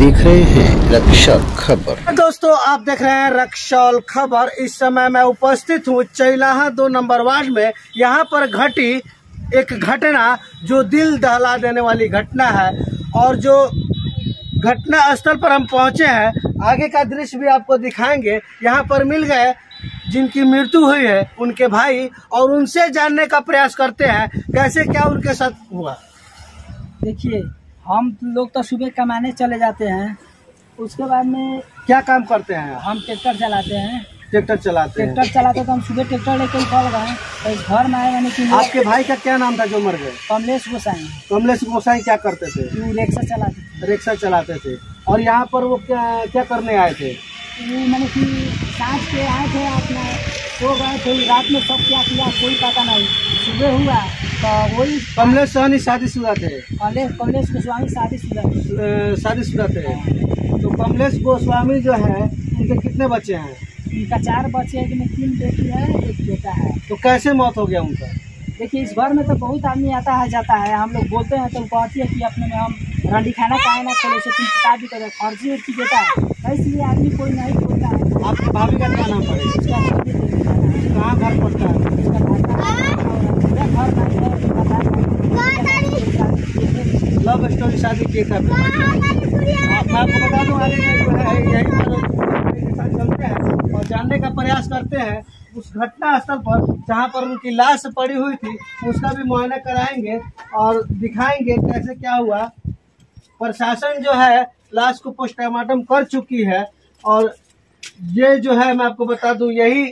देख रहे हैं रक्षौल खबर। दोस्तों आप देख रहे हैं रक्षौल खबर। इस समय मैं उपस्थित हूँ चैलाहा 2 नंबर वार्ड में। यहाँ पर घटी एक घटना जो दिल दहला देने वाली घटना है और जो घटना स्थल पर हम पहुँचे हैं, आगे का दृश्य भी आपको दिखाएंगे। यहाँ पर मिल गए जिनकी मृत्यु हुई है उनके भाई, और उनसे जानने का प्रयास करते हैं कैसे क्या उनके साथ हुआ। देखिए, हम लोग तो सुबह कमाने चले जाते हैं, उसके बाद में क्या काम करते हैं? हम ट्रैक्टर चलाते हैं। ट्रैक्टर चलाते तो हम सुबह ट्रैक्टर लेके निकल गए तो इस घर में आए। यानी कि आपके भाई का क्या नाम था जो मर गए? कमलेश गोसाई। कमलेश गोसाई क्या करते थे? वो रिक्शा चलाते थे। और यहाँ पर वो क्या करने आए थे? वो मैंने कि सांझ के आए थे, अपना सो गए थे। रात में सब क्या किया कोई पता नहीं। सुबह हुआ तो वही कमलेश सहनी शादीशुदा थे। कमलेश गोस्वामी शादीशुदा थे। तो कमलेश गोस्वामी जो है उनके कितने बच्चे हैं? उनका 4 बच्चे हैं, जिनमें 3 बेटी है, 1 बेटा है। तो कैसे मौत हो गया उनका? देखिए, इस घर में तो बहुत आदमी आता है जाता है। हम लोग बोलते हैं तो कहती है कि अपने में हम रंडी खाना खाए ना खोले से तुम किताब भी करें फर्जी उर्जी देता है, इसलिए आदमी कोई नहीं बोलता है। आपकी भाभी का क्या नाम पड़ेगा? कहाँ घर पड़ता है? लव स्टोरी शादी के साथ। मैं आपको बता दूं, आगे जो है यही के साथ चलते हैं और जानने का प्रयास करते हैं उस घटना स्थल पर जहां पर उनकी लाश पड़ी हुई थी। उसका भी मुआयना कराएंगे और दिखाएंगे कैसे क्या हुआ। प्रशासन जो है लाश को पोस्टमार्टम कर चुकी है और ये जो है मैं आपको बता दूं, यही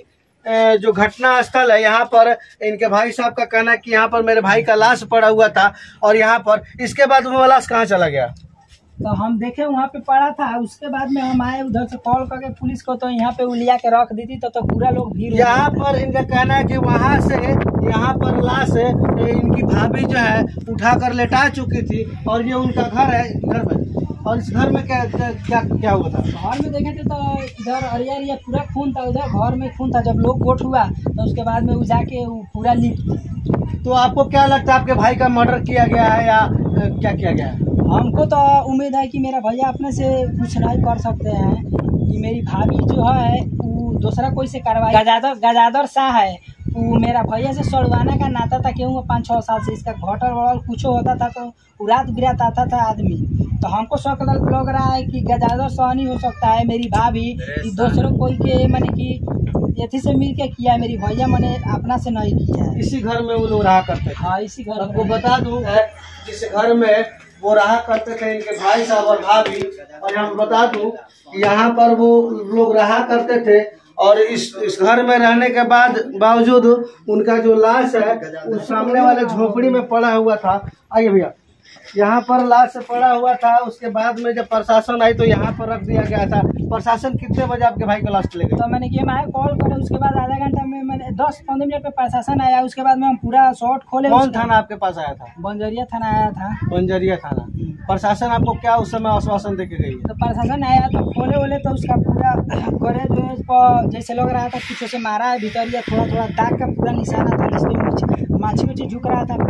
जो घटना स्थल है, यहाँ पर इनके भाई साहब का कहना है कि यहाँ पर मेरे भाई का लाश पड़ा हुआ था और यहाँ पर इसके बाद वो लाश कहाँ चला गया? तो हम देखे वहाँ पे पड़ा था। उसके बाद में हम आए उधर से कॉल करके पुलिस को, तो यहाँ पे उलिया के रख दी थी। तो पूरा लोग भीड़। यहाँ पर इनका कहना है कि वहाँ से यहाँ पर लाश इनकी भाभी जो है उठाकर लेटा चुकी थी और ये उनका घर है। घर में और इस घर में क्या हुआ था? घर में देखे थे तो इधर अरिया पूरा खून था, उधर घर में खून था। जब लोग गोट हुआ तो उसके बाद में वो जाके पूरा लीक। तो आपको क्या लगता है आपके भाई का मर्डर किया गया है या क्या किया गया है? हमको तो उम्मीद है कि मेरा भैया अपने से कुछ नहीं कर सकते हैं। कि मेरी भाभी जो है वो दूसरा कोई से कार्रवाई गजादर शाह है, वो मेरा भैया से सड़वाना का नाता था। क्यों 5-6 साल से इसका घोटल वोटल कुछ होता था तो रात बिरात आता था आदमी। तो हमको शौक लग रहा है कि गजादर सहनी हो सकता है मेरी भाभी दूसरों कोई के मैंने कि एथी से मिल के किया है। मेरी भैया मैंने अपना से नहीं किया है। इसी घर में वो लोग रहा करते थे। हाँ, इसी घर। आपको बता दूं जिस घर में वो रहा करते थे इनके भाई साहब और भाभी, और हम बता दूं यहाँ पर वो लोग रहा करते थे और इस घर में रहने के बावजूद उनका जो लाश है उस सामने वाले झोपड़ी में पड़ा हुआ था। आइए भैया, यहाँ पर लाश पड़ा हुआ था। उसके बाद में जब प्रशासन आई तो यहाँ पर रख दिया गया था। प्रशासन कितने बजे आपके भाई का लाश ले गए? तो मैंने कि मैं कॉल करे, उसके बाद आधा घंटा में मैंने 10-15 मिनट पे प्रशासन आया। उसके बाद में हम पूरा शॉर्ट खोले। कौन थाना आपके पास आया था? बंजरिया थाना आया था। बंजरिया थाना। प्रशासन आपको क्या उस समय आश्वासन देके गई? तो प्रशासन आया तो खोले तो उसका पूरा करे जो है जैसे लग रहा था पीछे से मारा है। भीतर थोड़ा दाग का पूरा निशाना था, जिसमें माछी झुक रहा था।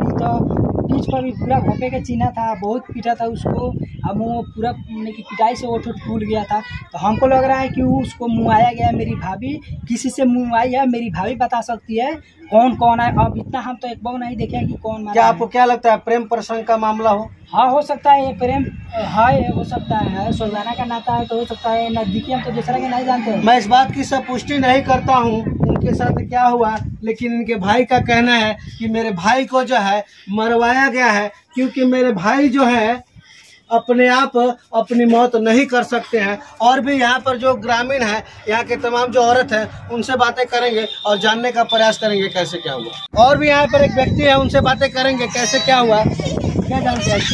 पीठ पर भी पूरा घोपे के चिन्ह था। बहुत पीटा था उसको। अब वो पूरा की पिटाई से ओठ फूल गया था। तो हमको लग रहा है कि उसको मुआया गया। मेरी भाभी किसी से मुआई है, मेरी भाभी बता सकती है कौन है। अब इतना हम तो एक बार नहीं देखे कि कौन मारा। क्या आपको क्या लगता है प्रेम प्रसंग का मामला हो? हाँ, हो सकता है। ये प्रेम है, हो सकता है। सोजाना का नाता है तो हो सकता है। नजदीकी हम तो दूसरा के नहीं जानते। मैं इस बात की सब पुष्टि नहीं करता हूँ उनके साथ क्या हुआ, लेकिन इनके भाई का कहना है कि मेरे भाई को जो है मरवाया गया है क्योंकि मेरे भाई जो है अपने आप अपनी मौत नहीं कर सकते हैं। और भी यहाँ पर जो ग्रामीण है, यहाँ के तमाम जो औरत है, उनसे बातें करेंगे और जानने का प्रयास करेंगे कैसे क्या हुआ। और भी यहाँ पर एक व्यक्ति है, उनसे बातें करेंगे कैसे क्या हुआ। क्या जानते हैं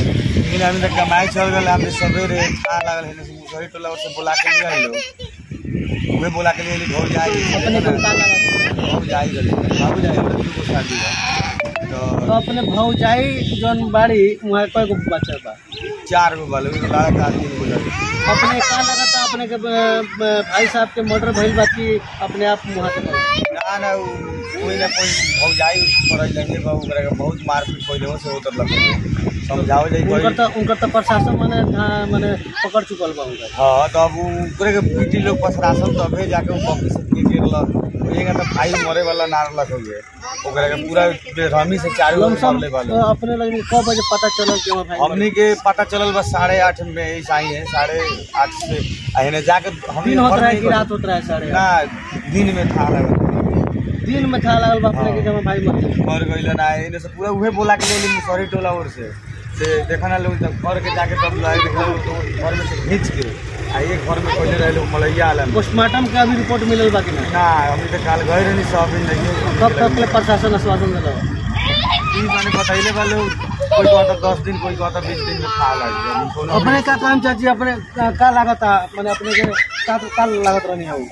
कमाई चल रहा है सवेरे लागल है मुसहरी टोला और से बुला के लिए आइलो वे बोला के लिए भौज जाई अपने भौज जाई बाबू जाई शादी तो अपने भौजाई जोन बाड़ी वहाँ कोई को बच्चा बा 4 गो बाल लगा 3 गो लगे। अपने का लगा था अपने के भाई साहब के मर्डर भइल बा कि अपने आप वहाँ से का ना कोई ना कोई भौजाई मरल लगे बा ओकरा के बहुत मारपीट पहिले हो से होत लगे समझाओ जाई कोई उनकर तो प्रशासन माने पकड़ चुकल बा उनका। हां तो अब ओकरे के पीटी लोग प्रशासन तबे जाके पब्लिक से के गिरला ओएगा तो भाई मरे वाला ना रख होगे ओकरा के पूरा बेरहमी से चारों ओर मारले वाले। अपने लगे कब बजे पता चलल कि भाई हमनी के पता चलल बस 8:30 में ऐसा ही है 8:30 से आने जाके हम दिन होत रहा है कि रात होत रहा है? साढ़े ना दिन में था लगा दिन में था लागल बाप के जब भाई मर गइल ना इने से पूरा उहे बोला के ले सॉरी टोला और से देखा ना लोग तब घर के जाके तब लाए तो घर में से खींच के आ एक घर में पहले रहे लोग मलैया आलम पोस्टमार्टम के अभी रिपोर्ट मिलल बाकी ना अभी तक काल गए रहनी सब दिन नहीं कब तक ले प्रशासन आश्वासन दिला ई माने बताइले वाले कोई कहता 10 दिन कोई कहता 20 दिन में खा लगे। अपने का काम चाची अपने का लागत माने अपने के का लागत रहनी है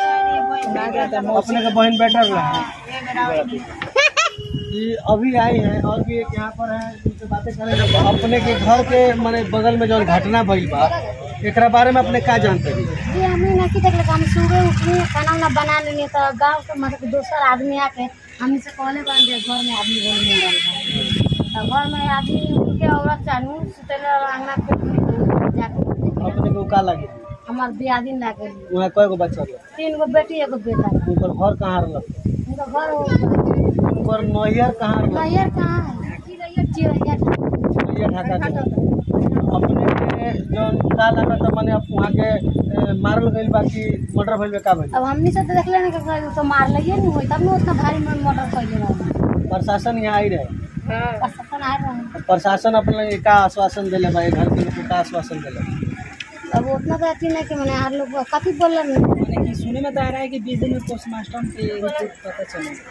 अपने के बहन बेटा रहा ये अभी आई है और भी एक यहाँ पर है उनसे बातें करेंगे। अपने के घर के माने बगल में जो घटना भइल बा एकरा बारे में अपने का जानते हैं? जी हमें नहीं देख हम सुबह उठनी खाना वाना बना लेनी तो गांव के मतलब दूसरा आदमी आके हमसे से कहले बन दे घर में आदमी बोल मिल तो घर में आदमी उनके औरत चानू सुतेला अंगना पे जाके अपने को का लगे हमार बियाह दिन लागे वहाँ कय गो बच्चा बा? 3 गो बेटी 1 गो बेटा। उनकर घर कहाँ रहल? उनका घर उनकर नैहर कहाँ रहल? नैहर कहाँ है चिरैया ढाका के अपने के जौन का लागत माने अब वहाँ के मारल गइल बा कि मर्डर भइल बा का भइल? अब हमनी से तो देख लेने के तो मार लगे नहीं होई तब न उतना भारी मर्डर कइले रहा। प्रशासन यहाँ आई रहे प्रशासन आ रहा प्रशासन अपने का आश्वासन दिले भाई घर के लोग का आश्वासन दिले अब उतना तो अथी नहीं कि मैंने हर लोग काफी बोल रहे मैंने कि सुने में तो आ रहा है कि 20 दिन में पोस्टमार्टम के रिपोर्ट पता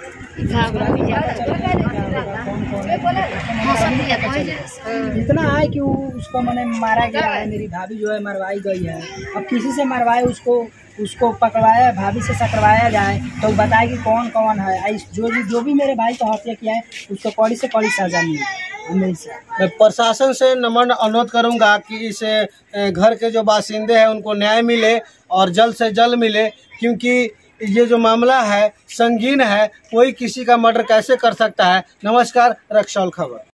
चले इतना है कि उसको मैंने मारा गया है। मेरी भाभी जो है मरवाई गई है। अब किसी से मरवाए उसको पकड़वाया भाभी से सकरवाया जाए तो बताए कि कौन कौन है। जो भी मेरे भाई को हत्या किया है उसको कड़ी से कड़ी सजा मिले। मैं प्रशासन से नम्र अनुरोध करूंगा कि इस घर के जो बासिंदे हैं उनको न्याय मिले और जल्द से जल्द मिले, क्योंकि ये जो मामला है संगीन है। कोई किसी का मर्डर कैसे कर सकता है। नमस्कार, रक्सौल खबर।